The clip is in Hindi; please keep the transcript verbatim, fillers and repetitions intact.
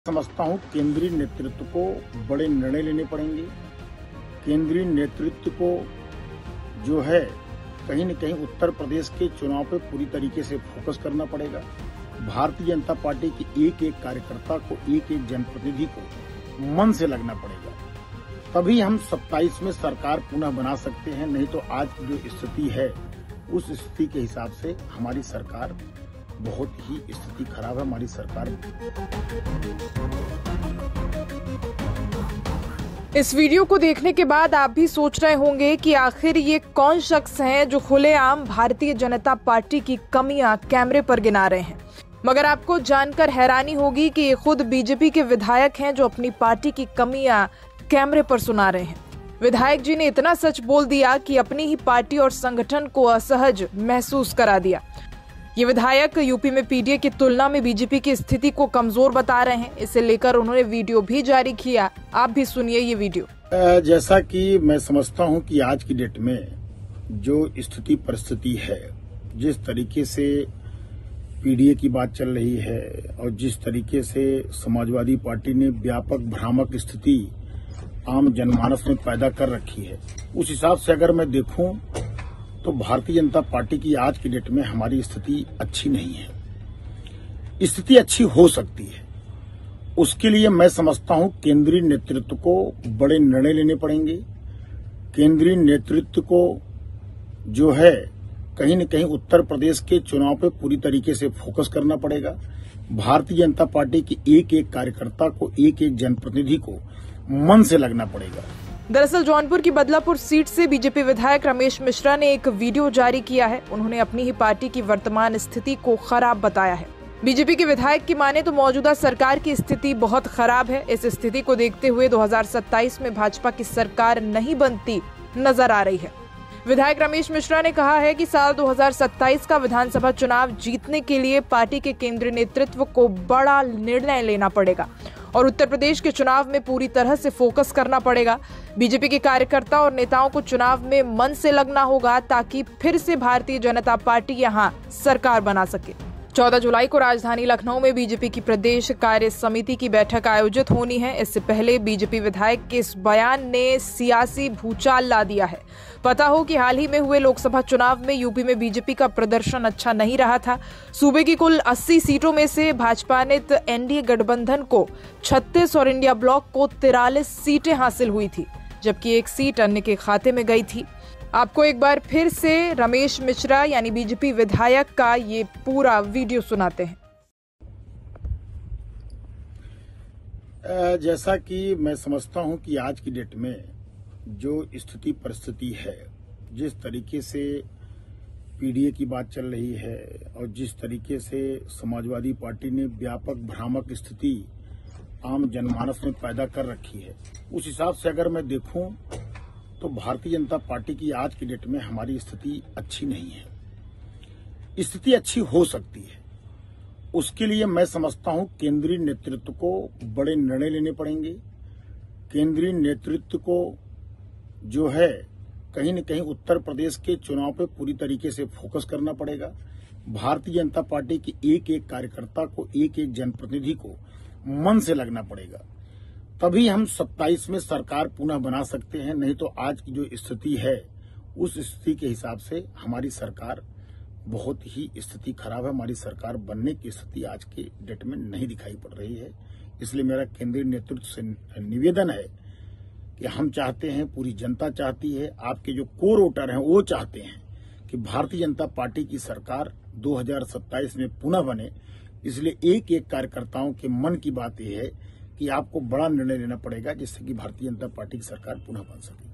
समझता हूं केंद्रीय नेतृत्व को बड़े निर्णय लेने पड़ेंगे। केंद्रीय नेतृत्व को जो है कहीं न कहीं उत्तर प्रदेश के चुनाव पे पूरी तरीके से फोकस करना पड़ेगा। भारतीय जनता पार्टी के एक एक कार्यकर्ता को, एक एक जनप्रतिनिधि को मन से लगना पड़ेगा, तभी हम सत्ताईस में सरकार पुनः बना सकते हैं। नहीं तो आज की जो स्थिति है उस स्थिति के हिसाब से हमारी सरकार बहुत ही स्थिति खराब है। हमारी सरकार इस वीडियो को देखने के बाद आप भी सोच रहे होंगे कि आखिर ये कौन शख्स हैं जो खुलेआम भारतीय जनता पार्टी की कमियां कैमरे पर गिना रहे हैं। मगर आपको जानकर हैरानी होगी कि ये खुद बीजेपी के विधायक हैं जो अपनी पार्टी की कमियां कैमरे पर सुना रहे हैं। विधायक जी ने इतना सच बोल दिया कि अपनी ही पार्टी और संगठन को असहज महसूस करा दिया। ये विधायक यूपी में पीडीए की तुलना में बीजेपी की स्थिति को कमजोर बता रहे हैं। इसे लेकर उन्होंने वीडियो भी जारी किया। आप भी सुनिए ये वीडियो। जैसा कि मैं समझता हूं कि आज की डेट में जो स्थिति परिस्थिति है, जिस तरीके से पीडीए की बात चल रही है और जिस तरीके से समाजवादी पार्टी ने व्यापक भ्रामक स्थिति आम जनमानस में पैदा कर रखी है, उस हिसाब से अगर मैं देखूं तो भारतीय जनता पार्टी की आज की डेट में हमारी स्थिति अच्छी नहीं है। स्थिति अच्छी हो सकती है, उसके लिए मैं समझता हूं केंद्रीय नेतृत्व को बड़े निर्णय लेने पड़ेंगे। केंद्रीय नेतृत्व को जो है कहीं न कहीं उत्तर प्रदेश के चुनाव पे पूरी तरीके से फोकस करना पड़ेगा। भारतीय जनता पार्टी के एक एक कार्यकर्ता को, एक एक जनप्रतिनिधि को मन से लगना पड़ेगा। दरअसल जौनपुर की बदलापुर सीट से बीजेपी विधायक रमेश मिश्रा ने एक वीडियो जारी किया है। उन्होंने अपनी ही पार्टी की वर्तमान स्थिति को खराब बताया है। बीजेपी के विधायक की माने तो मौजूदा सरकार की स्थिति बहुत खराब है। इस स्थिति को देखते हुए दो हज़ार सत्ताईस में भाजपा की सरकार नहीं बनती नजर आ रही है। विधायक रमेश मिश्रा ने कहा है कि साल दो हज़ार सत्ताईस का विधानसभा चुनाव जीतने के लिए पार्टी के केंद्रीय नेतृत्व को बड़ा निर्णय लेना पड़ेगा और उत्तर प्रदेश के चुनाव में पूरी तरह से फोकस करना पड़ेगा। बीजेपी के कार्यकर्ता और नेताओं को चुनाव में मन से लगना होगा ताकि फिर से भारतीय जनता पार्टी यहां सरकार बना सके। चौदह जुलाई को राजधानी लखनऊ में बीजेपी की प्रदेश कार्य समिति की बैठक आयोजित होनी है। इससे पहले बीजेपी विधायक के इस बयान ने सियासी भूचाल ला दिया है। पता हो कि हाल ही में हुए लोकसभा चुनाव में यूपी में बीजेपी का प्रदर्शन अच्छा नहीं रहा था। सूबे की कुल अस्सी सीटों में से भाजपा ने एनडीए गठबंधन को छत्तीस और इंडिया ब्लॉक को तिरालीस सीटें हासिल हुई थी, जबकि एक सीट अन्य के खाते में गई थी। आपको एक बार फिर से रमेश मिश्रा यानी बीजेपी विधायक का ये पूरा वीडियो सुनाते हैं। जैसा कि मैं समझता हूं कि आज की डेट में जो स्थिति परिस्थिति है, जिस तरीके से पीडीए की बात चल रही है और जिस तरीके से समाजवादी पार्टी ने व्यापक भ्रामक स्थिति आम जनमानस में पैदा कर रखी है, उस हिसाब से अगर मैं देखूं तो भारतीय जनता पार्टी की आज की डेट में हमारी स्थिति अच्छी नहीं है। स्थिति अच्छी हो सकती है, उसके लिए मैं समझता हूं केंद्रीय नेतृत्व को बड़े निर्णय लेने पड़ेंगे। केंद्रीय नेतृत्व को जो है कहीं न कहीं उत्तर प्रदेश के चुनाव पे पूरी तरीके से फोकस करना पड़ेगा। भारतीय जनता पार्टी के एक एक कार्यकर्ता को, एक एक जनप्रतिनिधि को मन से लगना पड़ेगा, तभी हम सत्ताईस में सरकार पुनः बना सकते हैं। नहीं तो आज की जो स्थिति है उस स्थिति के हिसाब से हमारी सरकार बहुत ही स्थिति खराब है। हमारी सरकार बनने की स्थिति आज के डेट में नहीं दिखाई पड़ रही है। इसलिए मेरा केंद्रीय नेतृत्व से निवेदन है कि हम चाहते हैं, पूरी जनता चाहती है, आपके जो कोर वोटर हैं वो चाहते हैं कि भारतीय जनता पार्टी की सरकार दो हज़ार सत्ताईस में पुनः बने। इसलिए एक एक कार्यकर्ताओं के मन की बात यह है कि आपको बड़ा निर्णय लेना पड़ेगा जिससे कि भारतीय जनता पार्टी की सरकार पुनः बन सके।